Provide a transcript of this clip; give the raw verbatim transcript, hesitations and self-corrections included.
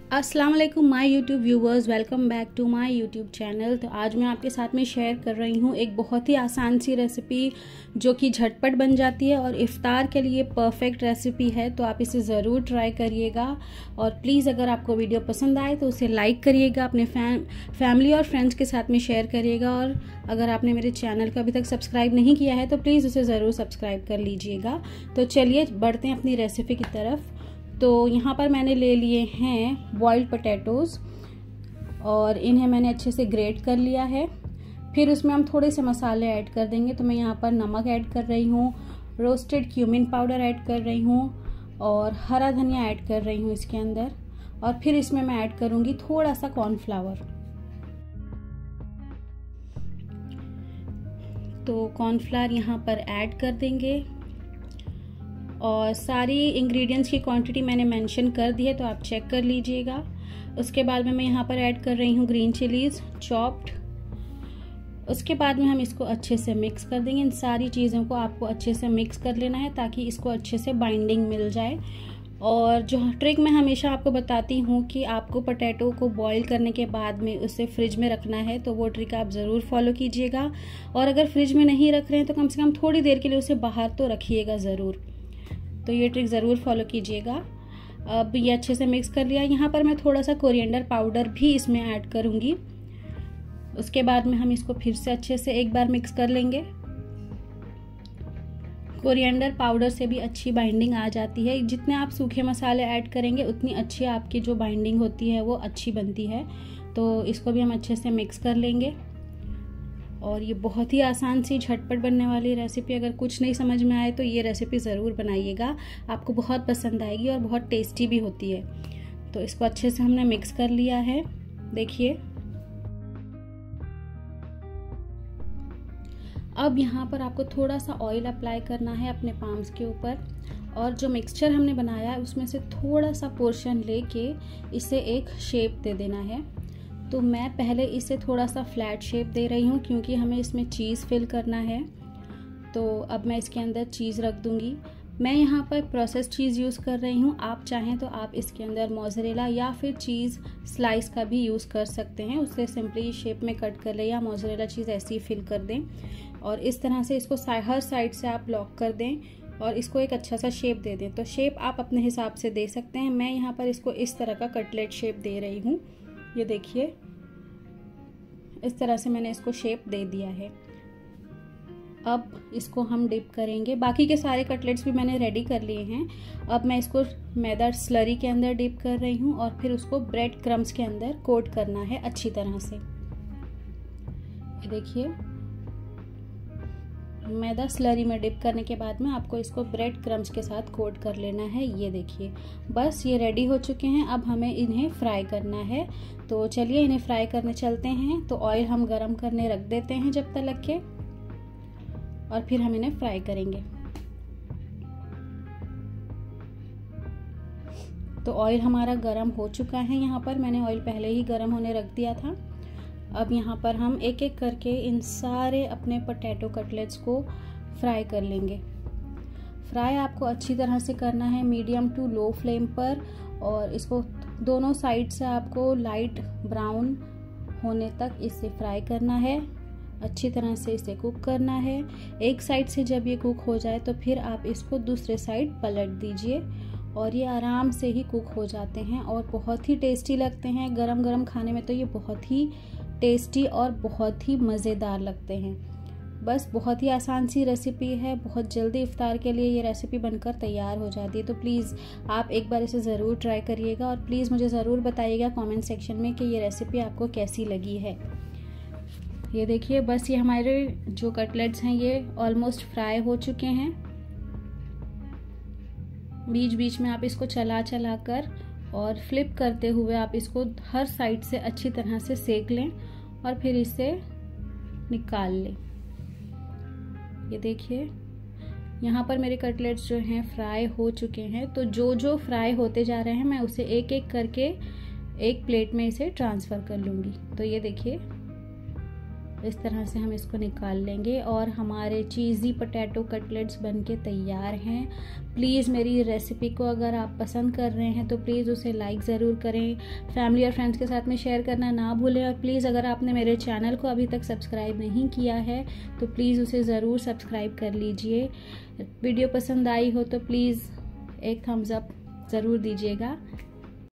अस्सलाम वालेकुम my YouTube viewers, welcome back to my YouTube channel. तो आज मैं आपके साथ में शेयर कर रही हूँ एक बहुत ही आसान सी रेसिपी जो कि झटपट बन जाती है और इफ्तार के लिए परफेक्ट रेसिपी है। तो आप इसे ज़रूर ट्राई करिएगा और प्लीज़ अगर आपको वीडियो पसंद आए तो उसे लाइक करिएगा, अपने फैम फैमिली और फ्रेंड्स के साथ में शेयर करिएगा। और अगर आपने मेरे चैनल को अभी तक सब्सक्राइब नहीं किया है तो प्लीज़ उसे ज़रूर सब्सक्राइब कर लीजिएगा। तो चलिए बढ़ते हैं अपनी रेसिपी की तरफ। तो यहाँ पर मैंने ले लिए हैं बॉइल्ड पोटैटोज़ और इन्हें मैंने अच्छे से ग्रेट कर लिया है। फिर उसमें हम थोड़े से मसाले ऐड कर देंगे। तो मैं यहाँ पर नमक ऐड कर रही हूँ, रोस्टेड क्यूमिन पाउडर ऐड कर रही हूँ और हरा धनिया ऐड कर रही हूँ इसके अंदर। और फिर इसमें मैं ऐड करूँगी थोड़ा सा कॉर्नफ्लावर। तो कॉर्नफ्लावर यहाँ पर ऐड कर देंगे और सारी इंग्रेडिएंट्स की क्वांटिटी मैंने मेंशन कर दी है, तो आप चेक कर लीजिएगा। उसके बाद में मैं यहाँ पर ऐड कर रही हूँ ग्रीन चिलीज़ चॉप्ड। उसके बाद में हम इसको अच्छे से मिक्स कर देंगे। इन सारी चीज़ों को आपको अच्छे से मिक्स कर लेना है ताकि इसको अच्छे से बाइंडिंग मिल जाए। और जो ट्रिक मैं हमेशा आपको बताती हूँ कि आपको पोटैटो को बॉईल करने के बाद में उसे फ्रिज में रखना है, तो वो ट्रिक आप ज़रूर फॉलो कीजिएगा। और अगर फ्रिज में नहीं रख रहे हैं तो कम से कम थोड़ी देर के लिए उसे बाहर तो रखिएगा ज़रूर। तो ये ट्रिक ज़रूर फॉलो कीजिएगा। अब ये अच्छे से मिक्स कर लिया। यहाँ पर मैं थोड़ा सा कोरिएंडर पाउडर भी इसमें ऐड करूँगी। उसके बाद में हम इसको फिर से अच्छे से एक बार मिक्स कर लेंगे। कोरिएंडर पाउडर से भी अच्छी बाइंडिंग आ जाती है। जितने आप सूखे मसाले ऐड करेंगे उतनी अच्छी आपकी जो बाइंडिंग होती है वो अच्छी बनती है। तो इसको भी हम अच्छे से मिक्स कर लेंगे। और ये बहुत ही आसान सी झटपट बनने वाली रेसिपी, अगर कुछ नहीं समझ में आए तो ये रेसिपी ज़रूर बनाइएगा, आपको बहुत पसंद आएगी और बहुत टेस्टी भी होती है। तो इसको अच्छे से हमने मिक्स कर लिया है, देखिए। अब यहाँ पर आपको थोड़ा सा ऑयल अप्लाई करना है अपने पाम्स के ऊपर और जो मिक्सचर हमने बनाया है उसमें से थोड़ा सा पोर्शन लेके इसे एक शेप दे देना है। तो मैं पहले इसे थोड़ा सा फ्लैट शेप दे रही हूँ क्योंकि हमें इसमें चीज़ फिल करना है। तो अब मैं इसके अंदर चीज़ रख दूँगी। मैं यहाँ पर प्रोसेस चीज़ यूज़ कर रही हूँ, आप चाहें तो आप इसके अंदर मोज़रेला या फिर चीज़ स्लाइस का भी यूज़ कर सकते हैं। उससे सिंपली शेप में कट कर लें या मोज़रेला चीज़ ऐसे ही फिल कर दें और इस तरह से इसको हर साइड से आप लॉक कर दें और इसको एक अच्छा सा शेप दे दें। तो शेप आप अपने हिसाब से दे सकते हैं। मैं यहाँ पर इसको इस तरह का कटलेट शेप दे रही हूँ, ये देखिए। इस तरह से मैंने इसको शेप दे दिया है। अब इसको हम डिप करेंगे। बाकी के सारे कटलेट्स भी मैंने रेडी कर लिए हैं। अब मैं इसको मैदा स्लरी के अंदर डिप कर रही हूँ और फिर उसको ब्रेड क्रम्स के अंदर कोट करना है अच्छी तरह से। देखिए, मैदा स्लरी में डिप करने के बाद में आपको इसको ब्रेड क्रम्स के साथ कोट कर लेना है। ये देखिए, बस ये रेडी हो चुके हैं। अब हमें इन्हें फ्राई करना है। तो चलिए इन्हें फ्राई करने चलते हैं। तो ऑयल हम गरम करने रख देते हैं जब तक के, और फिर हम इन्हें फ्राई करेंगे। तो ऑयल हमारा गरम हो चुका है। यहाँ पर मैंने ऑयल पहले ही गरम होने रख दिया था। अब यहाँ पर हम एक एक करके इन सारे अपने पोटैटो कटलेट्स को फ्राई कर लेंगे। फ्राई आपको अच्छी तरह से करना है, मीडियम टू लो फ्लेम पर। और इसको दोनों साइड से आपको लाइट ब्राउन होने तक इसे फ्राई करना है। अच्छी तरह से इसे कुक करना है। एक साइड से जब ये कुक हो जाए तो फिर आप इसको दूसरे साइड पलट दीजिए और ये आराम से ही कुक हो जाते हैं और बहुत ही टेस्टी लगते हैं। गरम गरम खाने में तो ये बहुत ही टेस्टी और बहुत ही मज़ेदार लगते हैं। बस बहुत ही आसान सी रेसिपी है, बहुत जल्दी इफ्तार के लिए ये रेसिपी बनकर तैयार हो जाती है। तो प्लीज़ आप एक बार इसे ज़रूर ट्राई करिएगा और प्लीज़ मुझे ज़रूर बताइएगा कमेंट सेक्शन में कि ये रेसिपी आपको कैसी लगी है। ये देखिए, बस ये हमारे जो कटलेट्स हैं ये ऑलमोस्ट फ्राई हो चुके हैं। बीच बीच में आप इसको चला चला कर और फ्लिप करते हुए आप इसको हर साइड से अच्छी तरह से सेक लें और फिर इसे निकाल लें। ये देखिए, यहाँ पर मेरे कटलेट्स जो हैं फ्राई हो चुके हैं। तो जो जो फ्राई होते जा रहे हैं मैं उसे एक एक करके एक प्लेट में इसे ट्रांसफ़र कर लूँगी। तो ये देखिए, इस तरह से हम इसको निकाल लेंगे और हमारे चीज़ी पोटैटो कटलेट्स बनके तैयार हैं। प्लीज़ मेरी रेसिपी को अगर आप पसंद कर रहे हैं तो प्लीज़ उसे लाइक ज़रूर करें, फैमिली और फ्रेंड्स के साथ में शेयर करना ना भूलें। और प्लीज़ अगर आपने मेरे चैनल को अभी तक सब्सक्राइब नहीं किया है तो प्लीज़ उसे ज़रूर सब्सक्राइब कर लीजिए। वीडियो पसंद आई हो तो प्लीज़ एक थम्स अप ज़रूर दीजिएगा।